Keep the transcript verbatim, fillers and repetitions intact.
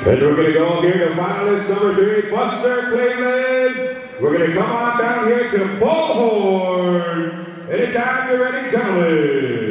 And we're going to go here to finalist number three, Buster Cleveland. We're going to come on down here to Bullhorn. Anytime you're ready, gentlemen.